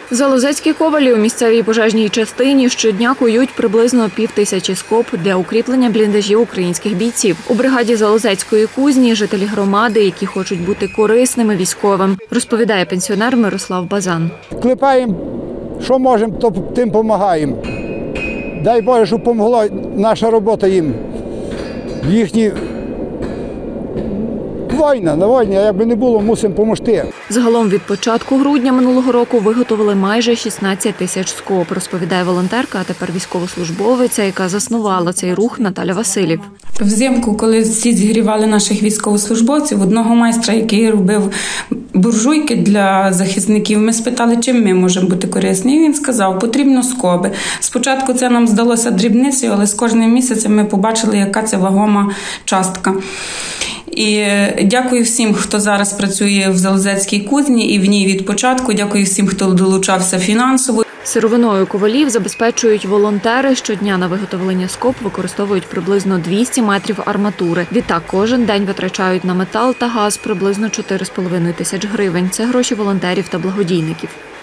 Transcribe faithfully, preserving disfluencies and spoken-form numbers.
В Залозецькій Ковалі у місцевій пожежній частині щодня кують приблизно пів тисячі скоб для укріплення бліндажів українських бійців. У бригаді Залозецької кузні жителі громади, які хочуть бути корисними військовим, розповідає пенсіонер Мирослав Базан. Клепаємо, що можемо, то тим допомагаємо. Дай Боже, щоб допомогла наша робота їм. Їхні війна, на війні, а якби не було, мусимо допомогти. Загалом від початку грудня минулого року виготовили майже шістнадцять тисяч скоб, розповідає волонтерка, а тепер військовослужбовиця, яка заснувала цей рух, Наталя Василів. Взимку, коли всі зігрівали наших військовослужбовців, одного майстра, який робив буржуйки для захисників, ми спитали, чим ми можемо бути корисні. І він сказав, потрібно скоби. Спочатку це нам здалося дрібницею, але з кожним місяцем ми побачили, яка це вагома частка. І дякую всім, хто зараз працює в Залозецькій кузні і в ній від початку. Дякую всім, хто долучався фінансово. Сировиною ковалів забезпечують волонтери. Щодня на виготовлення скоб використовують приблизно двісті метрів арматури. Відтак кожен день витрачають на метал та газ приблизно чотири з половиною тисяч гривень. Це гроші волонтерів та благодійників.